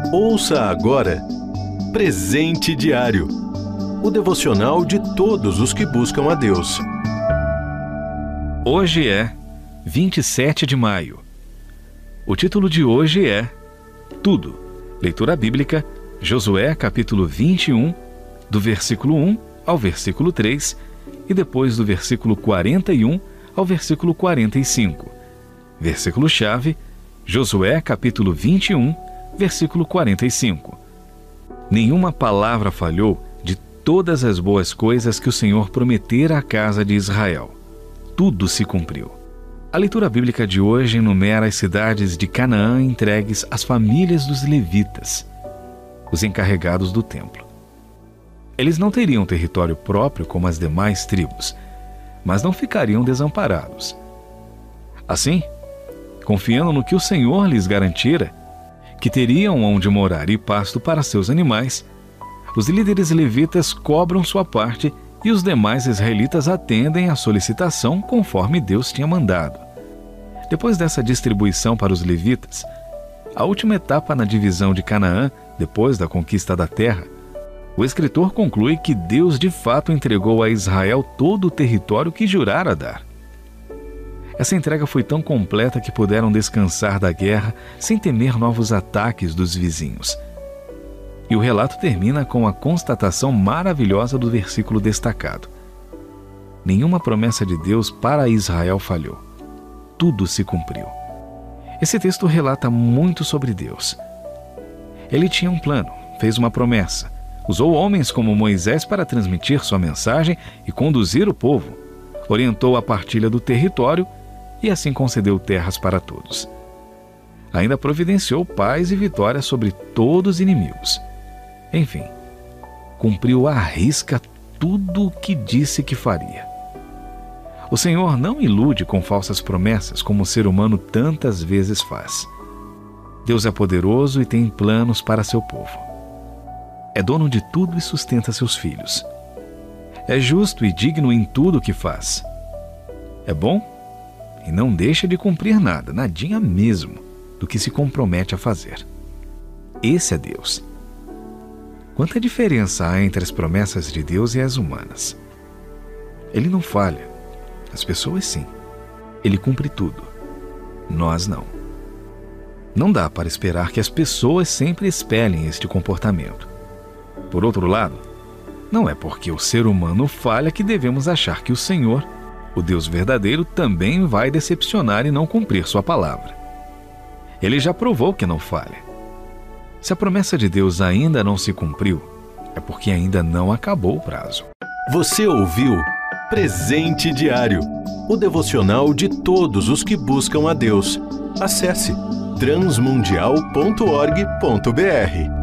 Ouça agora Presente Diário, o devocional de todos os que buscam a Deus. Hoje é 27 de maio. O título de hoje é Tudo. Leitura bíblica, Josué capítulo 21, do versículo 1 ao versículo 3 e depois do versículo 41 ao versículo 45. Versículo-chave, Josué capítulo 21, versículo 45. Nenhuma palavra falhou de todas as boas coisas que o Senhor prometera à casa de Israel. Tudo se cumpriu. A leitura bíblica de hoje enumera as cidades de Canaã entregues às famílias dos levitas, os encarregados do templo. Eles não teriam território próprio como as demais tribos, mas não ficariam desamparados. Assim, confiando no que o Senhor lhes garantira, que teriam onde morar e pasto para seus animais, os líderes levitas cobram sua parte e os demais israelitas atendem à solicitação conforme Deus tinha mandado. Depois dessa distribuição para os levitas, a última etapa na divisão de Canaã, depois da conquista da terra, o escritor conclui que Deus de fato entregou a Israel todo o território que jurara dar. Essa entrega foi tão completa que puderam descansar da guerra sem temer novos ataques dos vizinhos. E o relato termina com a constatação maravilhosa do versículo destacado. Nenhuma promessa de Deus para Israel falhou. Tudo se cumpriu. Esse texto relata muito sobre Deus. Ele tinha um plano, fez uma promessa, usou homens como Moisés para transmitir sua mensagem e conduzir o povo, orientou a partilha do território e assim concedeu terras para todos. Ainda providenciou paz e vitória sobre todos os inimigos. Enfim, cumpriu à risca tudo o que disse que faria. O Senhor não ilude com falsas promessas como o ser humano tantas vezes faz. Deus é poderoso e tem planos para seu povo. É dono de tudo e sustenta seus filhos. É justo e digno em tudo o que faz. É bom e não deixa de cumprir nada, nadinha mesmo, do que se compromete a fazer. Esse é Deus. Quanta diferença há entre as promessas de Deus e as humanas. Ele não falha. As pessoas sim. Ele cumpre tudo. Nós não. Não dá para esperar que as pessoas sempre espelhem este comportamento. Por outro lado, não é porque o ser humano falha que devemos achar que o Senhor, o Deus verdadeiro, também vai decepcionar e não cumprir sua palavra. Ele já provou que não falha. Se a promessa de Deus ainda não se cumpriu, é porque ainda não acabou o prazo. Você ouviu Presente Diário, o devocional de todos os que buscam a Deus. Acesse transmundial.org.br.